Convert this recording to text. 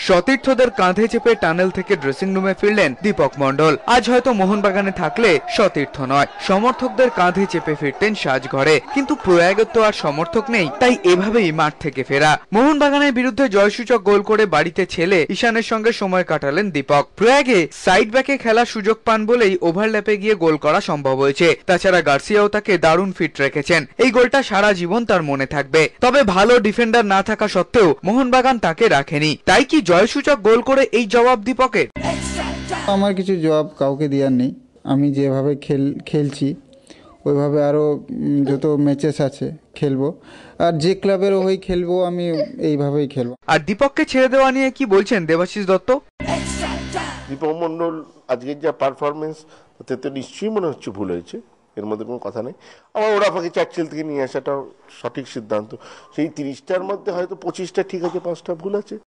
সতীর্থদের কাঁধে চেপে টানেল থেকে ড্রেসিং রুমে ফিরলেন দীপক মন্ডল। আজ হয়তো মোহনবাগানে থাকলে সতীর্থ নয়, সমর্থকদের কাঁধে চেপে ফিরতেন সাজঘরে, কিন্তু প্রয়াগের তো আর সমর্থক নেই, তাই এভাবেই মাঠ থেকে ফেরা। মোহনবাগানের বিরুদ্ধে জয়সূচক গোল করে বাড়িতে ছেলে ঈশানের সঙ্গে সময় কাটালেন দীপক। প্রয়াগে সাইড ব্যাকে খেলার সুযোগ পান বলেই ওভারল্যাপে গিয়ে গোল করা সম্ভব হয়েছে। তাছাড়া গার্সিয়াও তাকে দারুণ ফিট রেখেছেন। এই গোলটা সারা জীবন তার মনে থাকবে। তবে ভালো ডিফেন্ডার না থাকা সত্ত্বেও মোহনবাগান তাকে রাখেনি, তাই কি জয়সূচক গোল করে এই জবাব দীপকের? আমার কিছু জবাব কাউকে দেওয়ার নেই। আমি যেভাবে খেলছি ওইভাবে আরও যত ম্যাচেস আছে খেলবো, আর যে ক্লাবেরও হয়ে খেলবো আমি এইভাবেই খেলবো। আর দীপককে ছেড়ে দেওয়া নিয়ে কি বলছেন দেবাশিস দত্ত? দীপক মন্ডল আজকের যা পারফরমেন্স, তাতে তো নিশ্চয়ই মনে হচ্ছে ভুল হয়েছে, এর মধ্যে কোনো কথা নেই। আমার ওরাফাকে চার্চিল থেকে নিয়ে আসাটাও সঠিক সিদ্ধান্ত। সেই 30টার মধ্যে হয়তো 25টা ঠিক আছে, 5টা ভুল আছে।